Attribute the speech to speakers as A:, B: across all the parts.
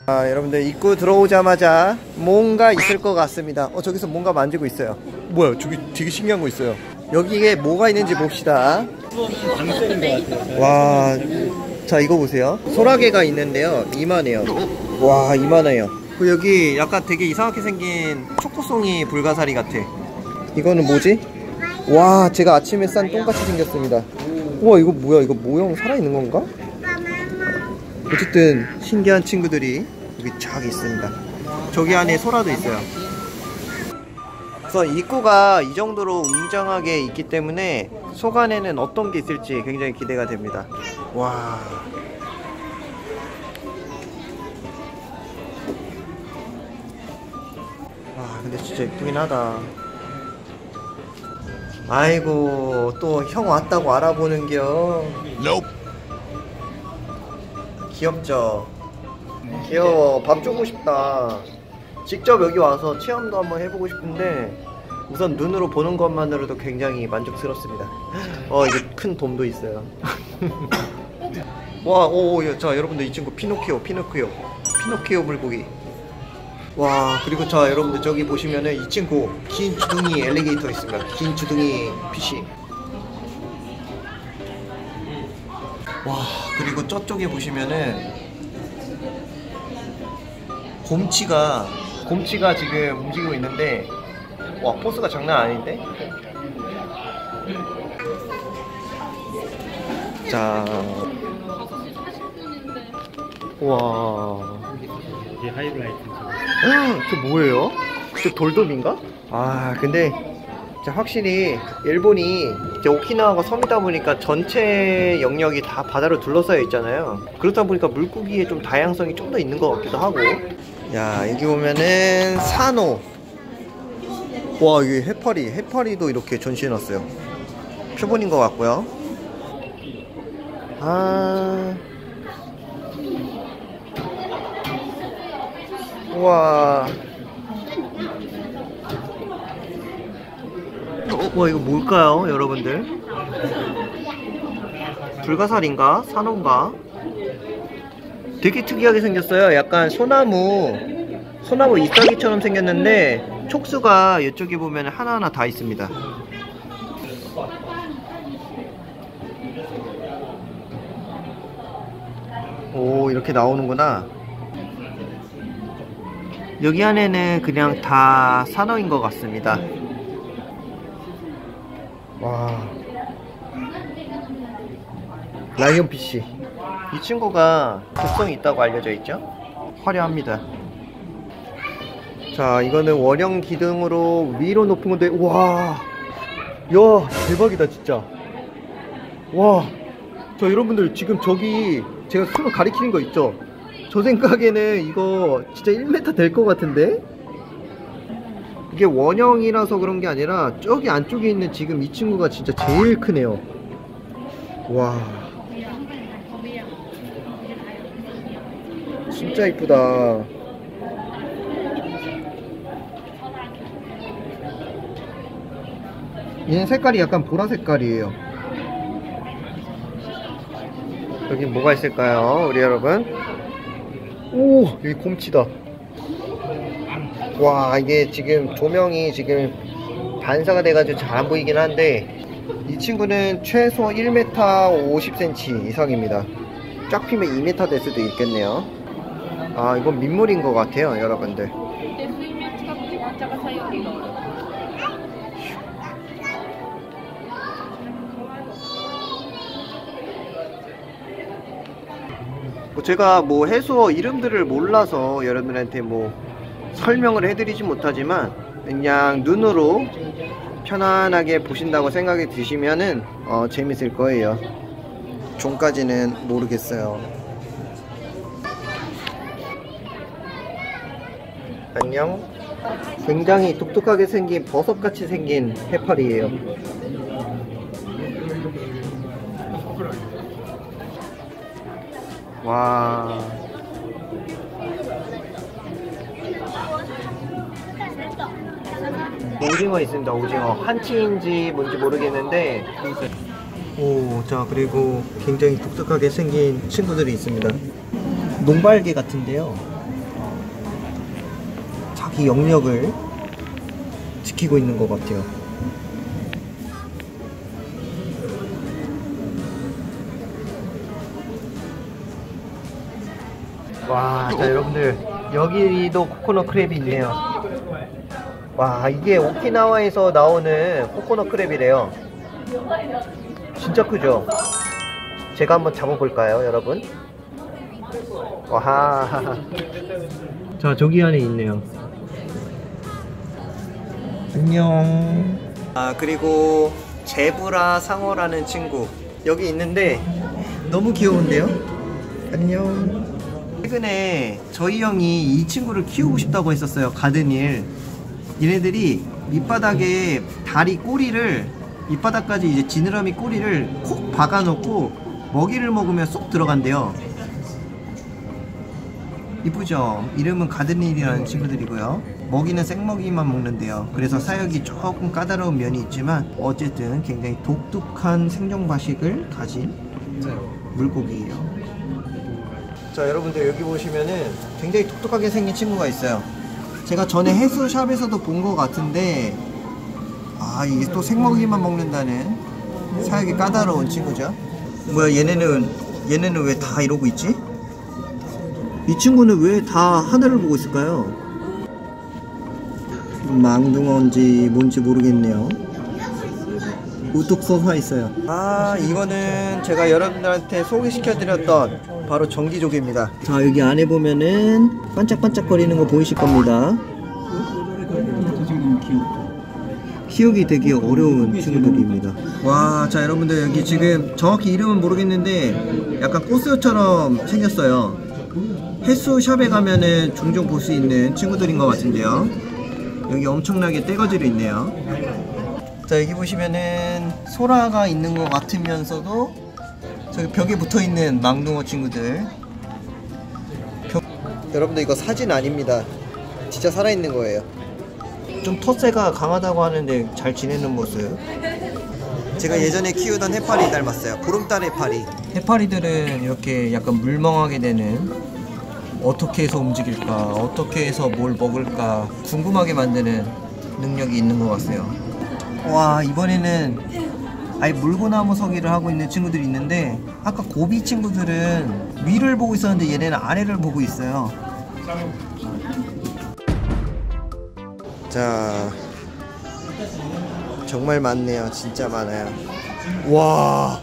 A: 여러분들 입구 들어오자마자 뭔가 있을 것 같습니다. 저기서 뭔가 만지고 있어요. 뭐야, 저기 되게 신기한 거 있어요. 여기에 뭐가 있는지 봅시다. 와, 자 이거 보세요. 소라게가 있는데요, 이만해요. 와, 이만해요. 여기 약간 되게 이상하게 생긴 초코송이 불가사리 같아. 이거는 뭐지? 와, 제가 아침에 싼 똥같이 생겼습니다. 우와, 이거 뭐야? 이거 모형 살아있는 건가? 어쨌든 신기한 친구들이 여기 쫙 있습니다. 저기 안에 소라도 있어요. 그래서 입구가 이 정도로 웅장하게 있기 때문에 속 안에는 어떤 게 있을지 굉장히 기대가 됩니다. 와, 근데 진짜 예쁘긴 하다. 아이고, 또 형 왔다고 알아보는겨. 귀엽죠? 귀여워. 밥 주고 싶다. 직접 여기 와서 체험도 한번 해보고 싶은데 우선 눈으로 보는 것만으로도 굉장히 만족스럽습니다. 이게 큰 돔도 있어요. 와, 자 여러분들, 이 친구 피노키오 물고기. 와, 그리고 자 여러분들, 저기 보시면은 이 친구 긴 주둥이 엘리게이터 있습니다. 긴 주둥이 피쉬. 와, 그리고 저쪽에 보시면은 곰치가 지금 움직이고 있는데, 와, 포스가 장난 아닌데? 자, 와,
B: 이게 하이라이트.
A: 저 뭐예요? 저 돌돔인가? 근데 진짜 확실히 일본이 이제 오키나와가 섬이다 보니까 전체 영역이 다 바다로 둘러싸여 있잖아요. 그렇다 보니까 물고기의 좀 다양성이 좀 더 있는 것 같기도 하고. 야, 여기 보면은 산호. 와, 여기 해파리도 이렇게 전시해놨어요. 표본인 것 같고요. 우와. 와, 이거 뭘까요, 여러분들? 불가사리인가? 산호인가? 되게 특이하게 생겼어요. 약간 소나무 잎사귀처럼 생겼는데 촉수가 이쪽에 보면 하나하나 다 있습니다. 오, 이렇게 나오는구나. 여기 안에는 그냥 다 산호인 것 같습니다. 와, 라이언피쉬. 이 친구가 독성이 있다고 알려져 있죠? 화려합니다. 자, 이거는 원형 기둥으로 위로 높은 건데, 와, 야, 대박이다 진짜. 와, 자 여러분들, 지금 저기 제가 손을 가리키는 거 있죠? 저 생각에는 이거 진짜 1m 될 것 같은데? 이게 원형이라서 그런 게 아니라 저기 안쪽에 있는 지금 이 친구가 진짜 제일 크네요. 와, 진짜 이쁘다. 얘는 색깔이 약간 보라 색깔이에요. 여기 뭐가 있을까요, 우리 여러분? 오, 여기 곰치다. 와, 이게 지금 조명이 지금 반사가 돼가지고 잘 안 보이긴 한데, 이 친구는 최소 1m 50cm 이상입니다. 쫙 피면 2m 될 수도 있겠네요. 이건 민물인 것 같아요, 여러분들. 제가 해수어 이름들을 몰라서 여러분한테 설명을 해드리지 못하지만, 그냥 눈으로 편안하게 보신다고 생각이 드시면은 재밌을 거예요. 종까지는 모르겠어요. 안녕. 굉장히 독특하게 생긴 버섯같이 생긴 해파리예요. 와, 오징어 있습니다. 오징어 한치인지 뭔지 모르겠는데, 자, 그리고 굉장히 독특하게 생긴 친구들이 있습니다. 농발개 같은데요. 자기 영역을 지키고 있는 것 같아요. 와, 자 여러분들 여기도 코코넛 크랩이 있네요. 와, 이게 오키나와에서 나오는 코코넛 크랩이래요. 진짜 크죠? 제가 한번 잡아볼까요, 여러분? 와하. 자, 저기 안에 있네요. 안녕. 아, 그리고 제브라 상어라는 친구 여기 있는데 너무 귀여운데요? 안녕. 최근에 저희 형이 이 친구를 키우고 싶다고 했었어요. 가든일. 얘네들이 밑바닥에 다리 꼬리를 밑바닥까지 이제 지느러미 꼬리를 콕 박아 놓고 먹이를 먹으면 쏙 들어간대요. 이쁘죠? 이름은 가든일이라는 친구들이고요. 먹이는 생먹이만 먹는데요. 그래서 사육이 조금 까다로운 면이 있지만 어쨌든 굉장히 독특한 생존 방식을 가진 물고기예요. 자, 여러분들 여기 보시면은 굉장히 독특하게 생긴 친구가 있어요. 제가 전에 해수샵에서도 본 것 같은데, 아, 이게 또 생먹이만 먹는다는 사육이 까다로운 친구죠. 뭐야, 얘네는 왜 다 이러고 있지? 이 친구는 왜 다 하늘을 보고 있을까요? 망둥어인지 뭔지 모르겠네요. 우뚝 솟아 있어요. 아, 이거는 제가 여러분들한테 소개시켜드렸던 바로 전기조개입니다. 자, 여기 안에 보면은 반짝반짝거리는 거 보이실 겁니다. 키우기 되게 어려운 친구들입니다. 와, 자 여러분들 여기 지금 정확히 이름은 모르겠는데 약간 꽃새우처럼 생겼어요. 해수샵에 가면은 종종 볼 수 있는 친구들인 것 같은데요. 여기 엄청나게 떼거지로 있네요. 자, 여기 보시면은 소라가 있는 것 같으면서도 저기 벽에 붙어있는 망둥어 친구들. 여러분들 이거 사진 아닙니다. 진짜 살아있는 거예요. 좀 텃세가 강하다고 하는데 잘 지내는 모습. 제가 예전에 키우던 해파리 닮았어요. 보름달 해파리. 해파리들은 이렇게 약간 물멍하게 되는, 어떻게 해서 움직일까, 어떻게 해서 뭘 먹을까 궁금하게 만드는 능력이 있는 것 같아요. 와, 이번에는 아예 물고나무 서기를 하고 있는 친구들이 있는데, 아까 고비 친구들은 위를 보고 있었는데 얘네는 아래를 보고 있어요. 자, 정말 많네요. 진짜 많아요. 와,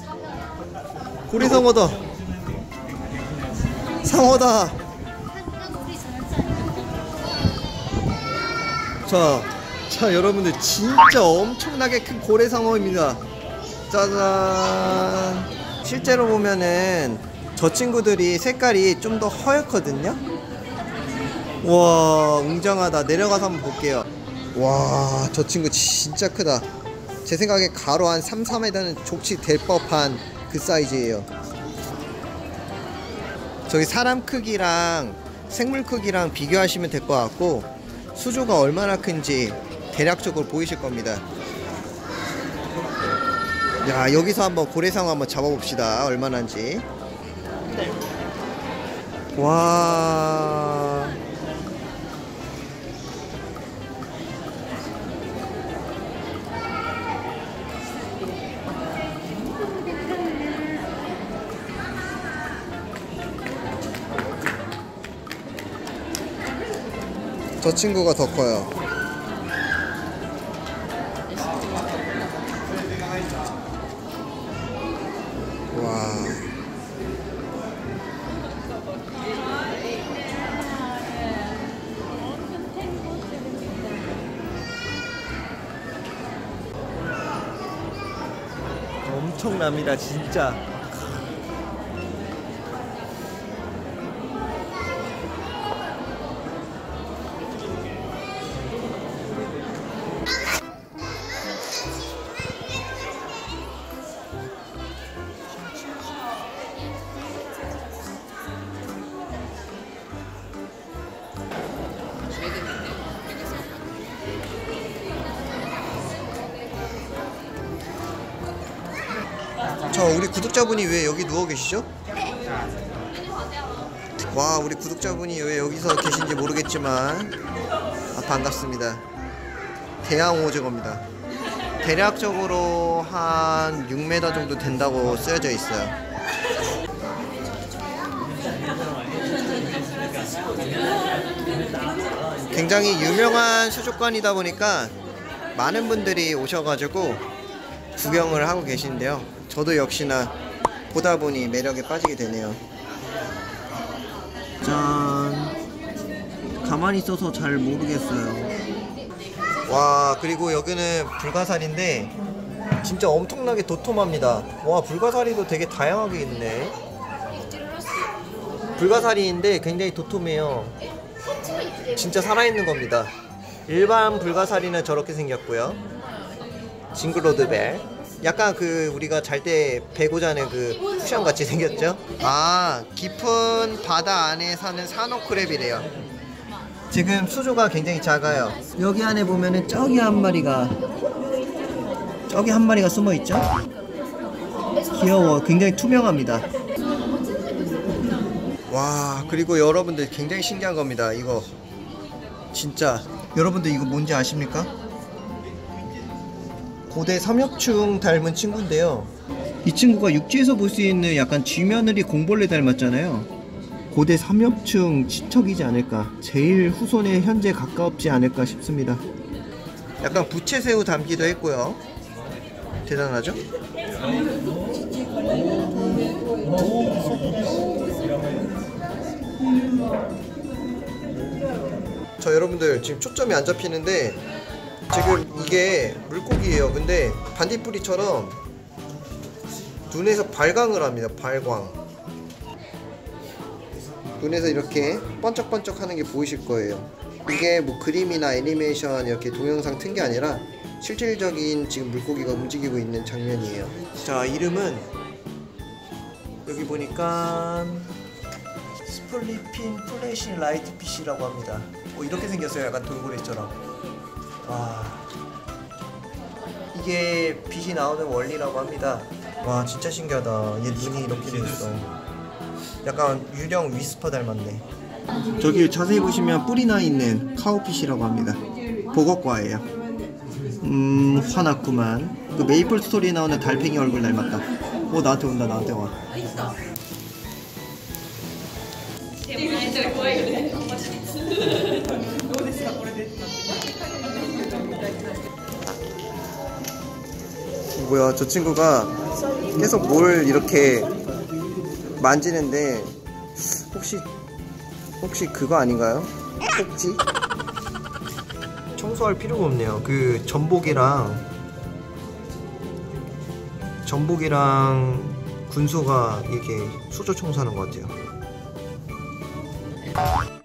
A: 고래상어다. 상어다. 자, 여러분들 진짜 엄청나게 큰 고래상어입니다. 짜잔. 실제로 보면은 저 친구들이 색깔이 좀 더 허옇거든요. 와, 웅장하다. 내려가서 한번 볼게요. 와, 저 친구 진짜 크다. 제 생각에 가로 한 3, 4m는 족치 될 법한 그 사이즈예요. 저기 사람 크기랑 생물 크기랑 비교하시면 될 것 같고, 수조가 얼마나 큰지 대략적으로 보이실 겁니다. 야, 여기서 한번 고래상어 한번 잡아봅시다. 얼마나인지. 와, 저 친구가 더 커요. 와, 엄청납니다 진짜. 우리 구독자분이 왜 여기 누워 계시죠? 와, 우리 구독자분이 왜 여기서 계신지 모르겠지만 반갑습니다. 대양 오징어입니다. 대략적으로 한 6m 정도 된다고 쓰여져 있어요. 굉장히 유명한 수족관이다 보니까 많은 분들이 오셔가지고 구경을 하고 계신데요. 저도 역시나 보다 보니 매력에 빠지게 되네요. 짠. 가만히 있어서 잘 모르겠어요. 와, 그리고 여기는 불가사리인데 진짜 엄청나게 도톰합니다. 와, 불가사리도 되게 다양하게 있네. 불가사리인데 굉장히 도톰해요. 진짜 살아있는 겁니다. 일반 불가사리는 저렇게 생겼고요. 징그로드벨, 약간 그 우리가 잘 때 베고 자는 그 쿠션 같이 생겼죠? 아, 깊은 바다 안에 사는 산호크랩이래요. 지금 수조가 굉장히 작아요. 여기 안에 보면은 저기 한 마리가 숨어 있죠? 귀여워. 굉장히 투명합니다. 와, 그리고 여러분들 굉장히 신기한 겁니다. 이거 진짜, 여러분들 이거 뭔지 아십니까? 고대 삼엽충 닮은 친구인데요. 이 친구가 육지에서 볼 수 있는 약간 쥐며느리 공벌레 닮았잖아요. 고대 삼엽충 친척이지 않을까, 제일 후손에 현재 가깝지 않을까 싶습니다. 약간 부채새우 닮기도 했고요. 대단하죠? 저 여러분들 지금 초점이 안 잡히는데 지금 이게 물고기예요. 근데 반딧불이처럼 눈에서 발광을 합니다. 발광. 눈에서 이렇게 번쩍번쩍 하는 게 보이실 거예요. 이게 뭐 그림이나 애니메이션 이렇게 동영상 튼 게 아니라 실질적인 지금 물고기가 움직이고 있는 장면이에요. 자, 이름은 여기 보니까 스플리핀 플래시 라이트피쉬라고 합니다. 이렇게 생겼어요. 약간 돌고래처럼. 와, 이게 빛이 나오는 원리라고 합니다. 와, 진짜 신기하다. 얘 눈이 이렇게 돼 있어. 약간 유령 위스퍼 닮았네. 저기 자세히 보시면 뿌리 나 있는 카우피쉬라고 합니다. 보거과예요. 화났구만. 그 메이플 스토리에 나오는 달팽이 얼굴 닮았다. 나한테 온다. 나한테 와. 뭐야, 저 친구가 계속 뭘 이렇게 만지는데 혹시 그거 아닌가요? 꼭지? 청소할 필요가 없네요. 그 전복이랑 군소가 이렇게 수조 청소하는 것 같아요.